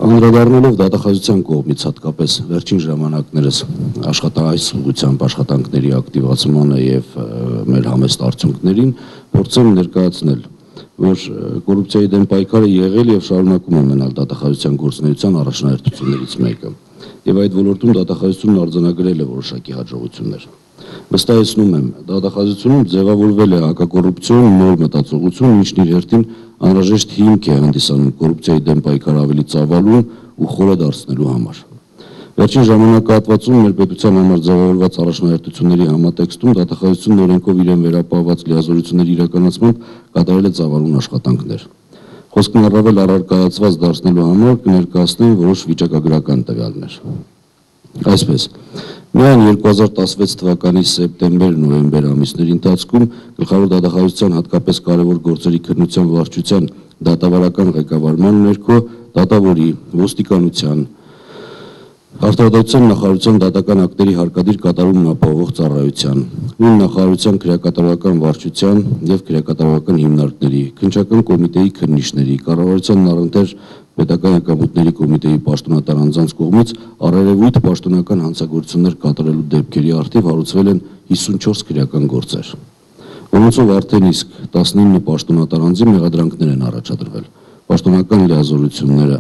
Անդրադառնալով դատախազության կողմից հատկապես վերջին ժամանակներս այս ուղղությամբ աշխատանքների ակտիվացմանը եւ մեր համեստ արդյունքներին փորձեմ ներկայացնել, որ կոռուպցիայի դեմ պայքարը եղել եւ շարունակում է մնալ դատախազության գործունեության առաջնահերթություններից մեկը եւ այդ ոլորտում դատախազությունն արձանագրել է որոշակի հաջողություններ։ Վստահեցնում եմ, դատախազությունում ձևավորվել է հակակոռուպցիոն նոր մտածողություն, ինչն իր հերթին անհրաժեշտ հիմք է հանդիսանում կոռուպցիայի դեմ պայքարը ավելի ծավալուն ու խորը դարձնելու համար։ Վերջին ժամանակահատվածում մեր պետության համար ձևավորված առաջնահերթությունների համատեքստում դատախազությունն օրենքով իրեն վերապահված լիազորությունների իրականացմամբ կատարել է ծավալուն աշխատանքներ։ Խոսքն առավել առարկայացված դարձնելու համար կներկայացնեմ որոշ վիճակագրական տվյալներ։ Այսպես, միայն 2016 թվականի սեպտեմբեր-նոյեմբեր ամիսների ընթացքում գլխավոր դատախազության հատկապես կարևոր գործերի քննության վարչության դատավարական ղեկավարման ներքո դատավորի, ոստիկանության, Արտադրության նախարարության դատական ակտերի հարկադիր կատարումն ապահովող ծառայության, նույն նախարարության քրեակատարողական վարչության եւ քրեակատարողական հիմնարկների, քննչական կոմիտեի քննիչների, կառավարության առընթեր պետական եկամուտների կոմիտեի պաշտոնատար անձանց կողմից առերևույթ պաշտոնական հանցագործություններ կատարելու դեպքերի առթիվ հարուցվել են 54 քրեական գործեր, որոնցով արդեն իսկ 19 պաշտոնատար անձի մեղադրանքներ են առաջադրվել, պաշտոնական լիազորությունները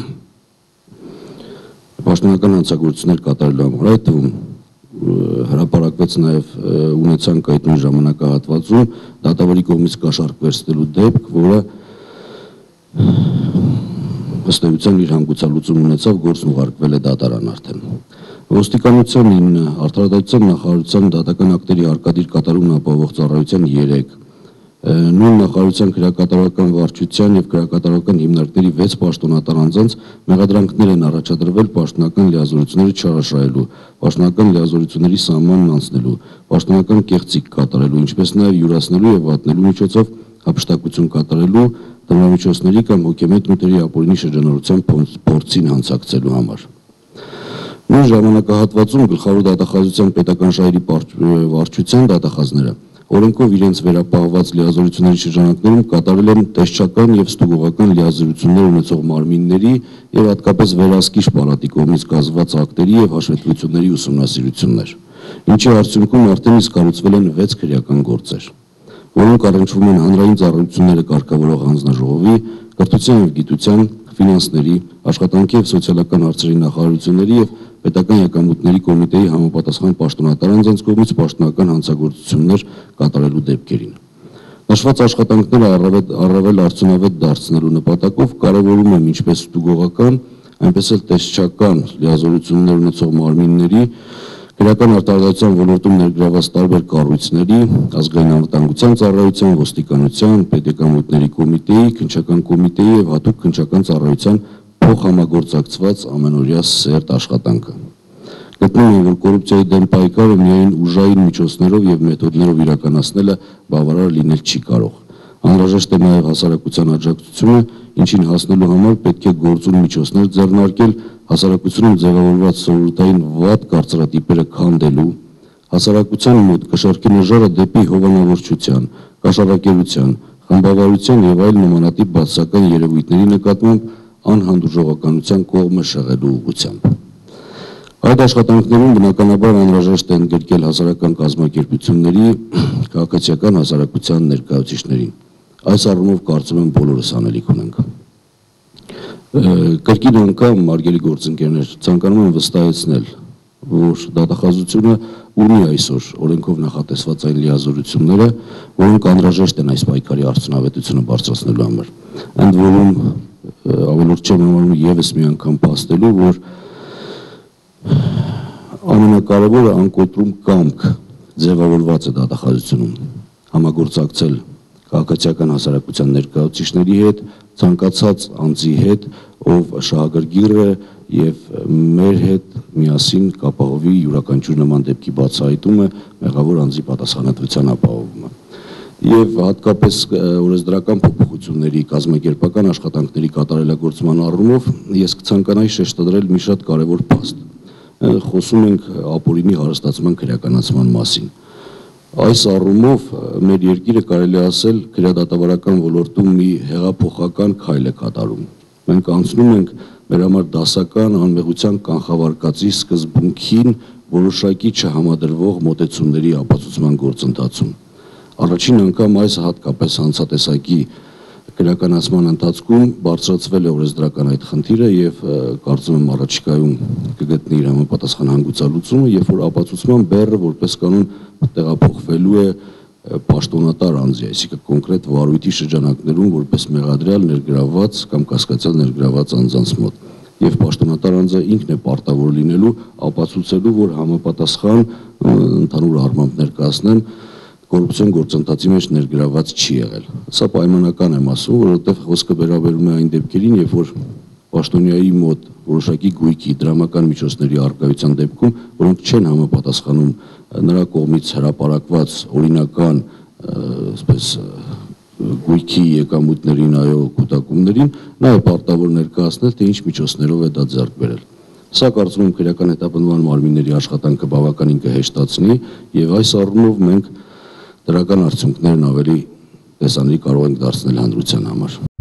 Պաշտոնական հանցագործություններ կատարելու համար, այդ թվում հրապարակվեց նաև ունեցանք այդ նույն ժամանակահատվածում դատավորի կողմից կաշառք վերցնելու դեպք, որը ըստ էության իր հանգուցալուծում ունեցավ, գործն ուղարկվել է դատարան արդեն։ Ոստիկանության 9, Արտադրության նախարարության դատական ակտերի հարկադիր կատարումն ապահովող ծառայության 3, նույն նախարարության քրեակատարողական վարչության եւ քրեակատարողական հիմնարկների 6 պաշտոնատար անձանց մեղադրանքներ են առաջադրվել պաշտոնական լիազորությունները չարաշահելու, պաշտոնական լիազորությունների սահմանն անցնելու, պաշտոնական կեղծիք կատարելու, ինչպես նաեւ յուրացնելու եւ վատնելու միջոցով հափշտակություն կատարելու, դրամամիջոցների կամ հոգեմետ նյութերի ապօրինի շրջանառության փորձին հանցակցելու համար։ Նույն ժամանակահատվածում գլխավոր դատախազության պետական շահերի վարչության դատախազները օրենքով իրենց վերապահված լիազորությունների շրջանակներում կատարել են տեսչական եւ ստուգողական լիազորություններ ունեցող մարմինների եւ հատկապես վերահսկիչ պալատի կողմից կազմված ակտերի եւ հաշվետվությունների ուսումնասիրություններ, ինչի արդյունքում արդեն իսկ կառուցվել են 6 քրեական գործեր, որոնք առնչվում են հանրային ծառայությունները կարգավորող հանձնաժողովի, կրթության եւ գիտության, ֆինանսների, աշխատանքի եւ սոցիալական հարցերի նախարարությունների եւ պետական եկամուտների կոմիտեի համապատասխան պաշտոնատար անձանց կողմից պաշտոնական հանցագործություններ կատարելու դեպքերին։ Նշված աշխատանքները առավել արդյունավետ դարձնելու նպատակով կարևորում եմ ինչպես ստուգողական, այնպես էլ տեսչական լիազորություններ ունեցող մարմինների, քրեական արտադրության ոլորտում ներգրաված տարբեր կառույցների, ազգային անվտանգության ծառայության, ոստիկանության, պետեկամուտների կոմիտեի, քննչական կոմիտեի եւ հատուկ քննչական ծառայության փոխհամագործակցված ամենօրյա սերտ աշխատանքը։ Գտնում եմ, որ կոռուպցիայի դեմ պայքարը միայն ուժային միջոցներով եւ մեթոդներով իրականացնելը բավարար լինել չի կարող։ Անհրաժեշտ է նաեւ հասարակության աջակցությունը, ինչին հասնելու համար պետք է գործուն միջոցներ ձեռնարկել հասարակությունում ձևավորված սովորութային վատ կարծրատիպերը քանդելու, հասարակության մոտ կշեռքի նժարը դեպի հովանավորչության, կաշառակերության, խմբավարության եւ այլ նմանատիպ բացասական երևույթների նկատմամբ անհանդուրժողականության կողմը շեղելու ուղղությամբ։ Այդ աշխատանքներում բնականաբար անհրաժեշտ է ընդգրկել հասարակական կազմակերպությունների, քաղաքացիական հասարակության ներկայացուցիչներին։ Այս առումով կարծում եմ բոլորս անելիք ունենք։ Կրկին անգամ, հարգելի գործընկերներ, ցանկանում եմ վստահեցնել, որ դատախազությունը ունի այսօր օրենքով նախատեսված այն լիազորությունները, որոնք անհրաժեշտ են այս պայքարի արդյունավետությունը բարձրացնելու համար։ Ընդ որում ավելորդ չեմ համարում եւս մի անգամ փաստելու, որ ամենակարևորը անկոտրում կամք ձևավորված է դատախազությունում համագործակցել քաղաքացիական հասարակության ներկայացուցիչների հետ, ցանկացած անձի հետ, ով շահագրգիռ է եւ մեր հետ միասին կապահովի յուրաքանչյուր նման դեպքի բացահայտումը, մեղավոր անձի պատասխանատվության ապահովումը։ Եվ հատկապես օրենսդրական փոփոխությունների կազմակերպական աշխատանքների կատարելագործման առումով ես կցանկանայի շեշտադրել մի շատ կարևոր փաստ։ Խոսում ենք ապօրինի հարստացման քրեականացման մասին։ Այս առումով մեր երկիրը կարելի ասել քրեադատավարական ոլորտում մի հեղափոխական քայլ է կատարում։ Մենք անցնում ենք մեր համար դասական անմեղության կանխավարկածի սկզբունքին որոշակի չհամադրվող մոտեցումների ապացուցման գործընթացում։ Առաջին անգամ այս հատկապես հանցատեսակի քրեականացման ընթացքում բարձրացվել է օրենսդրական այդ խնդիրը եւ կարծում եմ առաջիկայում կգտնի իր համապատասխան հանգուցալուծումը, երբ որ ապացուցման բեռը որպես կանոն տեղափոխվելու է պաշտոնատար անձի, այսինքն կոնկրետ վարույթի շրջանակներում որպես մեղադրյալ ներգրավված կամ կասկածյալ ներգրավված անձանց մոտ։ Եվ պաշտոնատար անձը ինքն է պարտավոր լինելու ապացուցելու, որ համապատասխան ընդհանուր առմամբ ներկայացնեն կոռուպցիոն գործընթացի մեջ ներգրավված չի եղել։ Սա պայմանական եմ ասում, որովհետև խոսքը վերաբերում է այն դեպքերին, երբ որ պաշտոնյայի մոտ որոշակի գույքի դրամական միջոցների առկայության դեպքում, որոնք չեն համապատասխանում նրա կողմից հրապարակված օրինական, այսպես գույքի եկամուտներին, այո, կուտակումներին, նա է պարտավոր ներկայացնել, թե ինչ միջոցներով է դա ձեռք բերել։ Սա կարծում եմ քրեական հետապնդման մարմինների աշխատանքը բավականին կհեշտացնի եւ այս առումով մենք դրական արդյունքներն ավելի տեսանելի կարող ենք դարձնել հանրության համար։